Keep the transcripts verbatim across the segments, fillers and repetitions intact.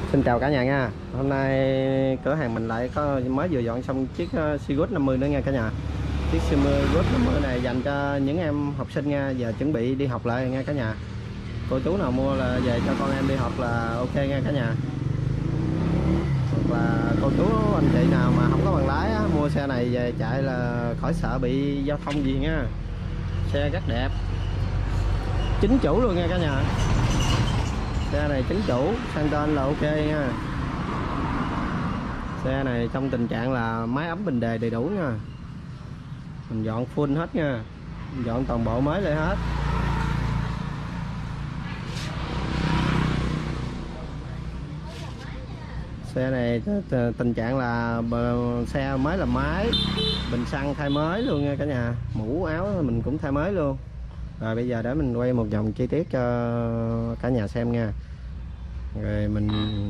Xin chào cả nhà nha. Hôm nay cửa hàng mình lại có mới vừa dọn xong chiếc uh, Seagood năm mươi nữa nha cả nhà. Chiếc Seagood năm mươi này dành cho những em học sinh nha, giờ chuẩn bị đi học lại nha cả nhà. Cô chú nào mua là về cho con em đi học là ok nha cả nhà. Hoặc là cô chú anh chị nào mà không có bằng lái á, mua xe này về chạy là khỏi sợ bị giao thông gì nha. Xe rất đẹp, chính chủ luôn nha cả nhà. Xe này chính chủ, sang tên là ok nha. Xe này trong tình trạng là máy ấm bình đề đầy đủ nha. Mình dọn full hết nha, mình dọn toàn bộ mới lại hết. Xe này tình trạng là xe mới là máy, bình xăng thay mới luôn nha cả nhà. Mũ áo mình cũng thay mới luôn. Rồi bây giờ để mình quay một vòng chi tiết cho cả nhà xem nha. Rồi mình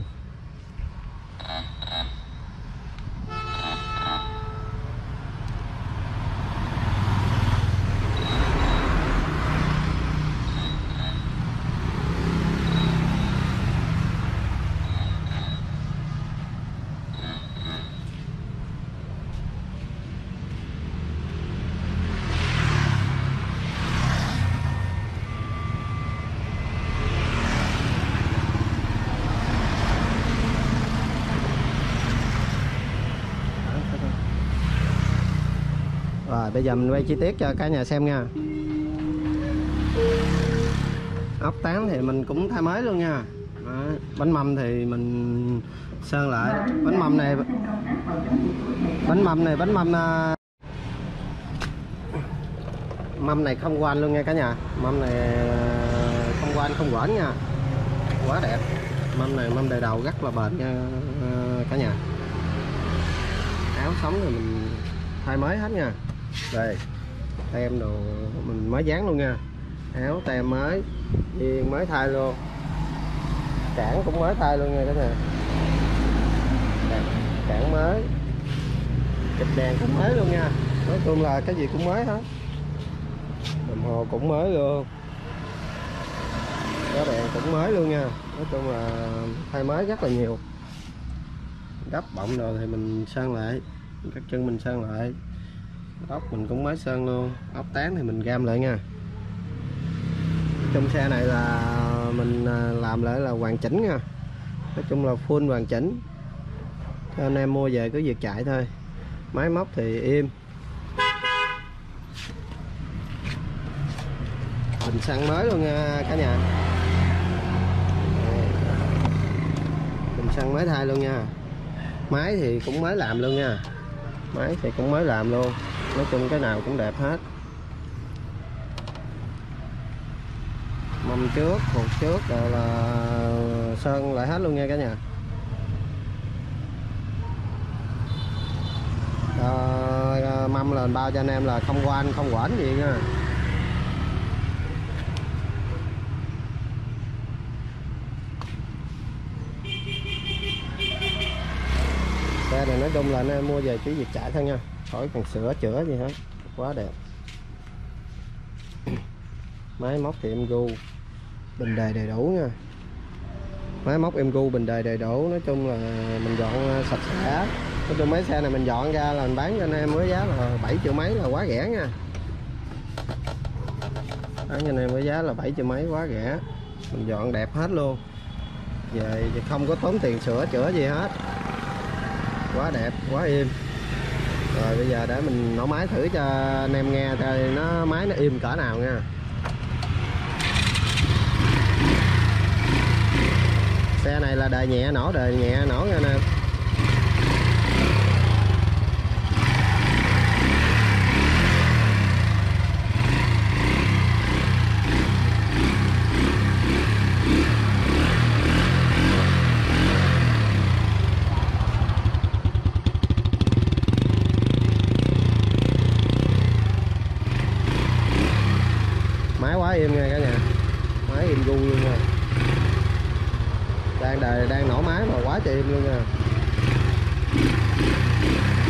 Rồi bây giờ mình quay chi tiết cho cả nhà xem nha. Ốc tán thì mình cũng thay mới luôn nha. Đó. Bánh mâm thì mình sơn lại. Bánh mâm này Bánh mâm này bánh mâm mâm này không quanh luôn nha cả nhà. Mâm này không quanh không quẩn nha. Quá đẹp. Mâm này mâm đời đầu rất là bền nha cả nhà. Áo sống thì mình thay mới hết nha. Đây tem đồ mình mới dán luôn nha. Áo tem mới, viên mới thay luôn, cản cũng mới thay luôn nha cả nhà. Cản mới, kịch đèn cũng mới luôn nha. Nói chung là cái gì cũng mới hết. Đồng hồ cũng mới luôn, cái đèn cũng mới luôn nha. Nói chung là thay mới rất là nhiều. Đắp bọng rồi thì mình sơn lại, các chân mình sơn lại, ốc mình cũng mới sơn luôn. Ốc tán thì mình gam lại nha. Trong xe này là mình làm lại là hoàn chỉnh nha. Nói chung là full hoàn chỉnh, cho anh em mua về cứ việc chạy thôi. Máy móc thì im. Bình xăng mới luôn nha cả nhà. Bình xăng mới thay luôn nha. Máy thì cũng mới làm luôn nha. Máy thì cũng mới làm luôn. Nói chung cái nào cũng đẹp hết. Mâm trước, hột trước rồi là sơn lại hết luôn nha cả nhà. Rồi, mâm lên bao cho anh em là không qua anh không quẩn gì nha. Xe này nói chung là anh em mua về chỉ việc chạy thôi nha, khỏi cần sửa chữa gì hết. Quá đẹp. Máy móc thì em gu, bình đề đầy đủ nha. Máy móc em gu, bình đề đầy đủ. Nói chung là mình dọn sạch sẽ. Nói chung mấy xe này mình dọn ra là mình bán cho anh em với giá là bảy triệu mấy là quá rẻ nha. Bán cho anh em với giá là bảy triệu mấy quá rẻ. Mình dọn đẹp hết luôn. Về không có tốn tiền sửa chữa gì hết. Quá đẹp, quá im. Rồi bây giờ để mình nổ máy thử cho anh em nghe coi nó máy nó im cỡ nào nha. Xe này là đời nhẹ nổ, đời nhẹ nổ nha nè. Máy quá im nha cả nhà. Máy im gu luôn nha. Đang đời đang nổ máy mà quá trời im luôn nha.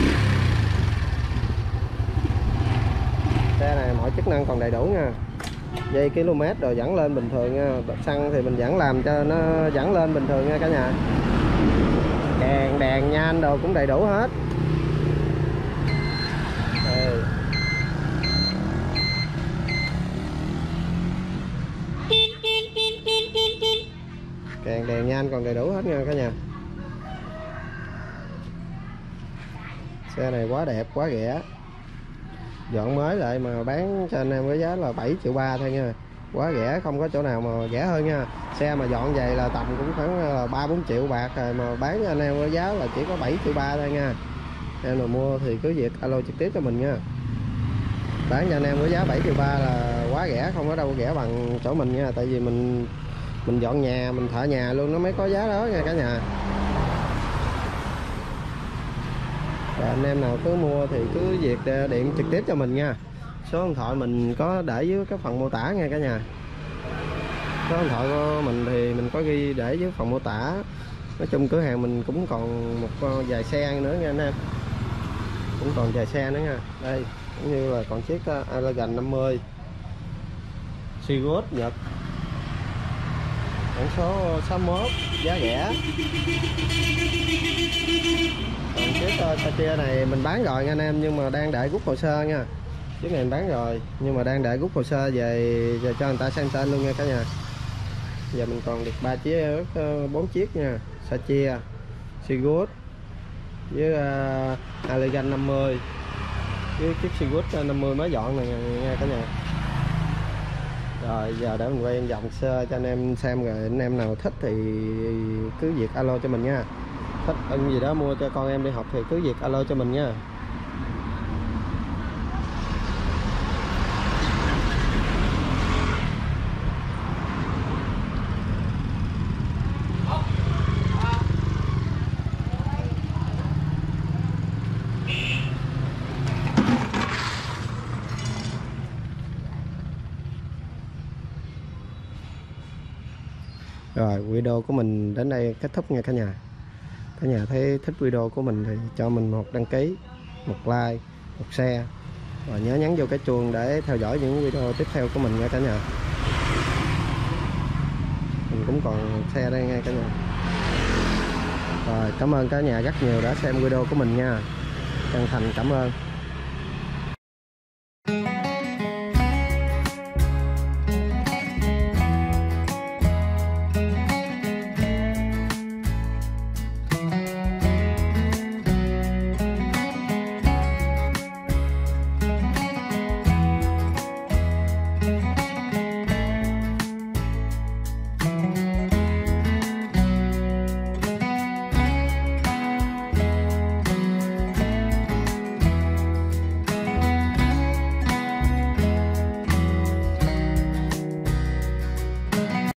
Xe này mọi chức năng còn đầy đủ nha. dây km rồi dẫn lên bình thường nha. Xăng thì mình vẫn làm cho nó dẫn lên bình thường nha cả nhà. Đèn đèn nhan đồ cũng đầy đủ hết. Đây. Kèn đèn nhan còn đầy đủ hết nha cả nhà. Xe này quá đẹp, quá rẻ. Dọn mới lại mà bán cho anh em với giá là bảy triệu ba thôi nha. Quá rẻ, không có chỗ nào mà rẻ hơn nha. Xe mà dọn về là tầm cũng khoảng ba bốn triệu bạc rồi, mà bán cho anh em với giá là chỉ có bảy triệu ba thôi nha. Em nào mua thì cứ việc alo trực tiếp cho mình nha. Bán cho anh em với giá bảy triệu ba là quá rẻ, không có đâu rẻ bằng chỗ mình nha. Tại vì mình mình dọn nhà, mình thợ nhà luôn nó mới có giá đó nha cả nhà. Và anh em nào cứ mua thì cứ việc điện trực tiếp cho mình nha. Số điện thoại mình có để dưới cái phần mô tả nha cả nhà. Số điện thoại của mình thì mình có ghi để dưới phần mô tả. Nói chung cửa hàng mình cũng còn một vài xe nữa nha anh em. Cũng còn vài xe nữa nha. Đây, cũng như là còn chiếc Elegant năm mươi Seagood Nhật, biển số sáu mốt, giá rẻ. Còn chiếc Satia này mình bán rồi nha anh em, nhưng mà đang đợi rút hồ sơ nha. Chiếc này mình bán rồi nhưng mà đang đợi rút hồ sơ về, về cho người ta sang tên luôn nha cả nhà. Giờ mình còn được ba chiếc, bốn chiếc nha. Satia, Seagood với uh, Elegant năm mươi với chiếc Seagood năm mươi mới dọn này nha cả nhà. Rồi giờ để mình quay vòng sơ cho anh em xem, rồi anh em nào thích thì cứ việc alo cho mình nha. Thích ưng gì đó mua cho con em đi học thì cứ việc alo cho mình nha. Rồi video của mình đến đây kết thúc nha cả nhà. Cả nhà thấy thích video của mình thì cho mình một đăng ký, một like, một share và nhớ nhấn vô cái chuông để theo dõi những video tiếp theo của mình nha cả nhà. Mình cũng còn xe đây nha cả nhà. Rồi cảm ơn cả nhà rất nhiều đã xem video của mình nha. Chân thành cảm ơn.